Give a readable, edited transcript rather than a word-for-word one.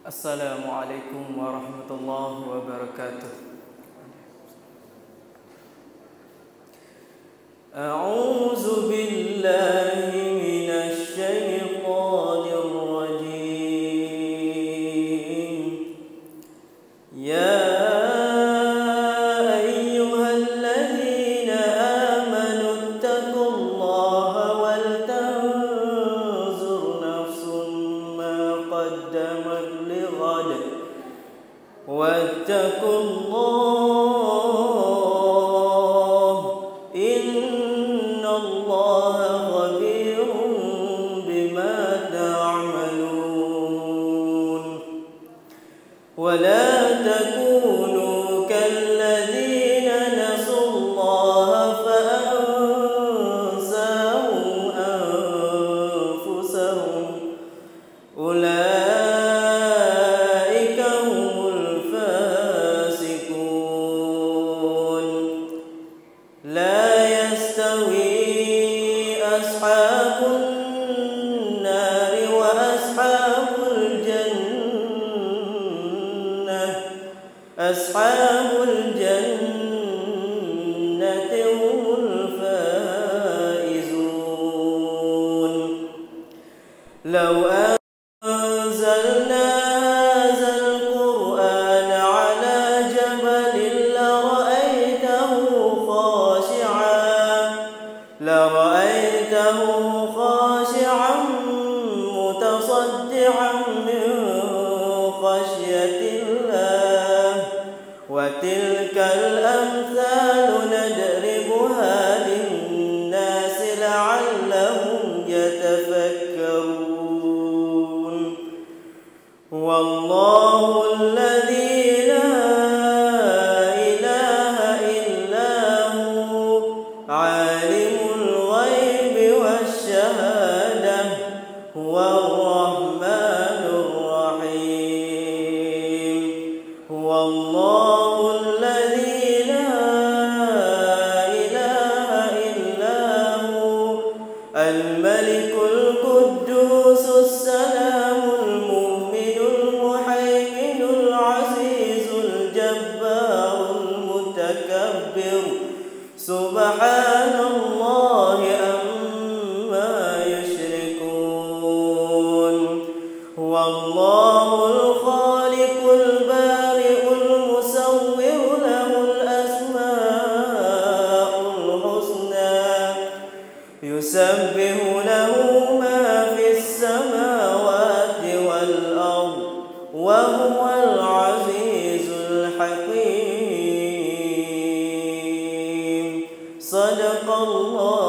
Assalamualaikum warahmatullahi wabarakatuh. A'udzu billahi minasy syaithanir rajim. Ya ayyuhalladzina amanu taqullaha wal tanzur nafsum ma qaddamat lighad wattaqullah innallaha khabirun bima ta'malun. ولا تكونوا كالذين نسوا الله فأنساهم أنفسهم أولئك هم الفاسقون. لا يستوي أصحاب النار وأصحاب الجنة أصحاب الجنة هم الفائزون. لو أنزلنا هذا القرآن على جبل لرأيته خاشعا متصدعا من خشية الله. وتلك الأمثال نضربها للناس لعلهم يتفكرون. والله الذي لا إله إلا هو عالم الغيب والشهادة هو الرحمن الرحيم. هو الله الذي لا إله إلا هو الملك القدوس السلام المؤمن المهيمن العزيز الجبار المتكبر سبحان الله عما يشركون. هو الله الخالق البارئ المصور له الأسماء الحسنى يسبح له ما في السماوات والأرض وهو العزيز الحكيم. صدق الله.